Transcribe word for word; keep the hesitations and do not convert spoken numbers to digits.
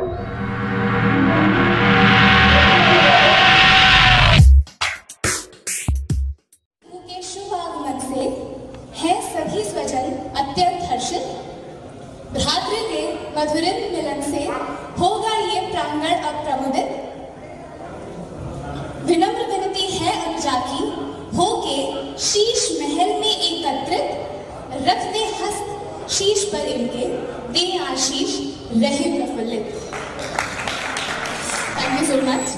हैं सभी स्वजन अत्यंत हर्षित। भ्रातृ के मधुरित मिलन से होगा ये प्रांगण अब प्रमुदित। विनम्र विनती है अनुजा की, होके शीश महल में एकत्रित। रख दे हस्त शीश पर इनके, दे आशीष रहे प्रफुल्लित। Thank you so much.